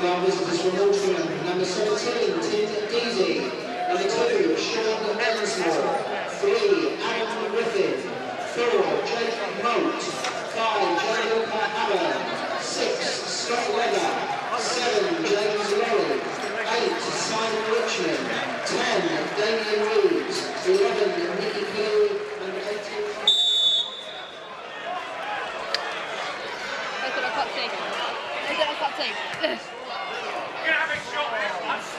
of our visitors from Altrincham. Number 17, Tim Deasy. Number 2, Sean Ensmore. 3, Adam Griffin. 4, Jake Moat. 5, Jay Haber. 6, Scott Weather. 7, James Lowry. 8, Simon Richmond. 10, Damien Reeves. 11, Nicky Keeley. And 18. You're having a shot there.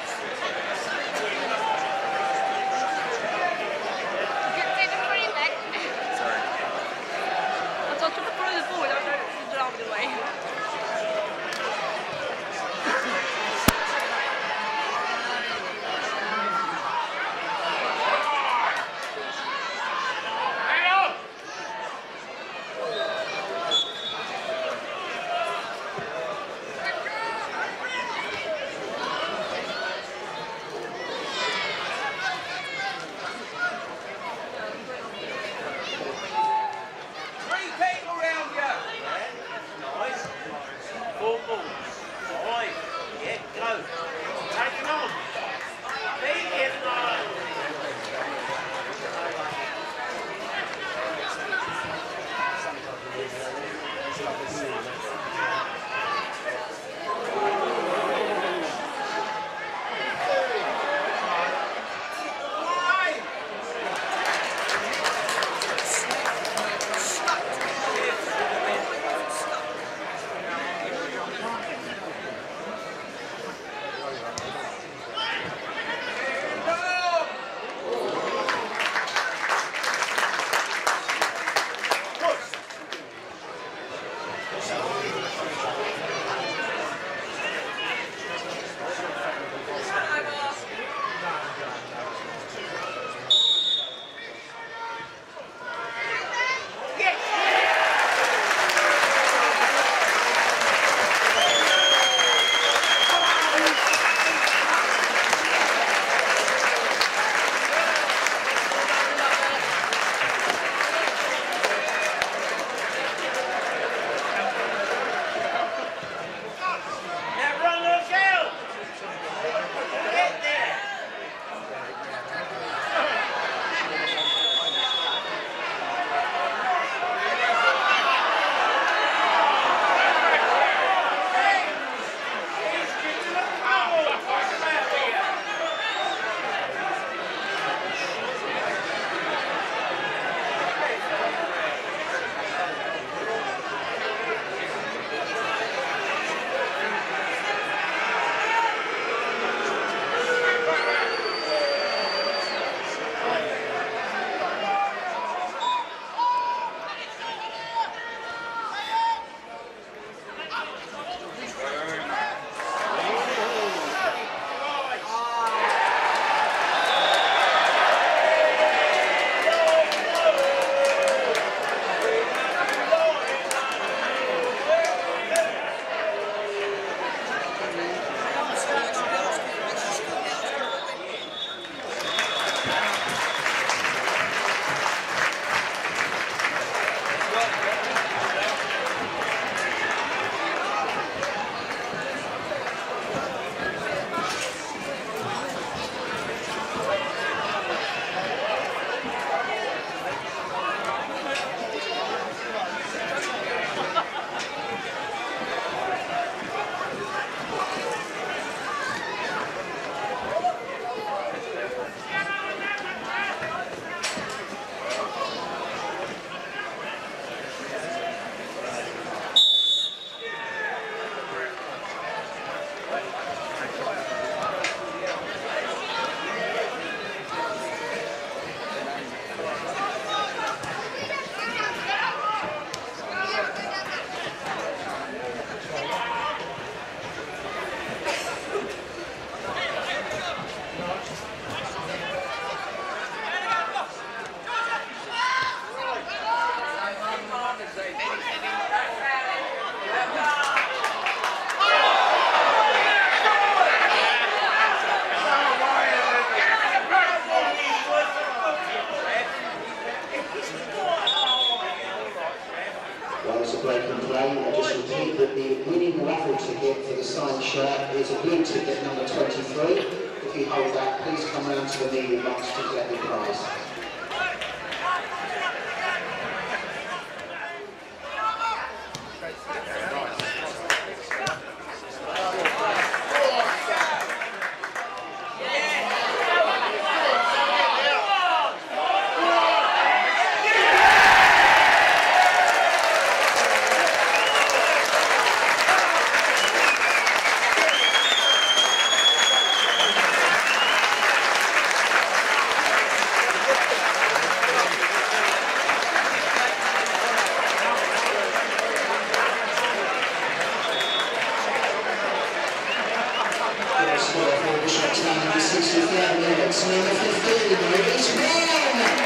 Sorry. I tried to throw the ball, I don't know if it's the away. shirt is a blue ticket number 23. If you hold that, please come round to the media box to collect the prize. Aldershot Town FC, number 15, release 1!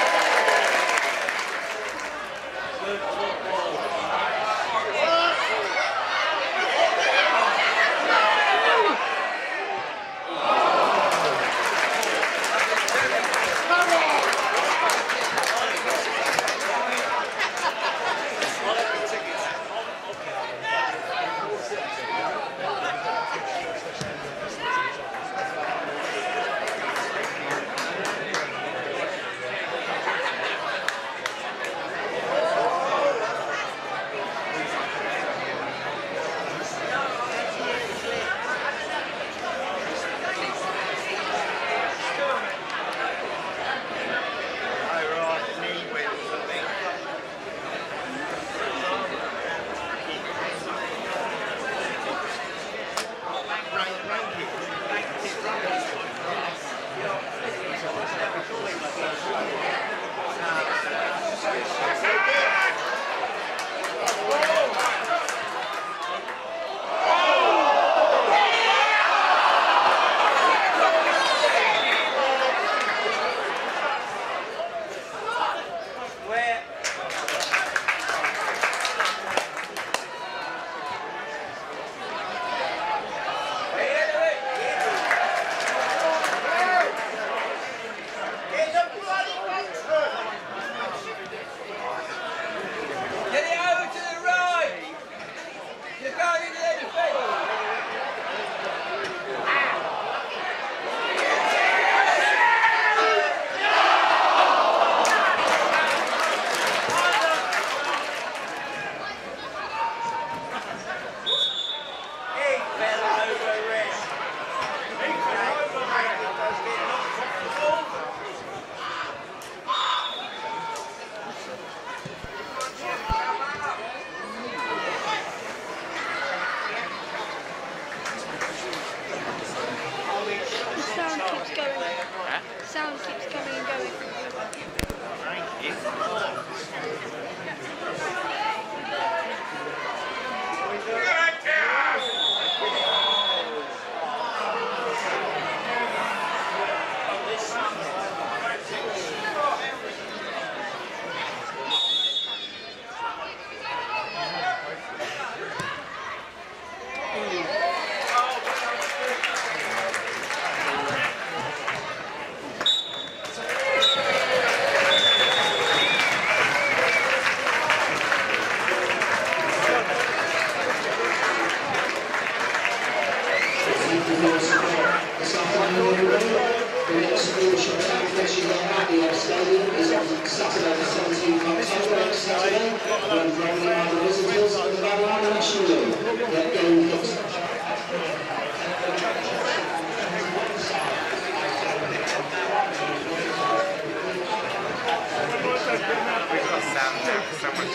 Sound keeps coming and going. Thank you. This afternoon, the next Aldershot Town FC at the Stadium is on Saturday the 17th of October, next Saturday, when Orme are the visitors of the Aldershot National League. Get game hit. We've got Sam now, someone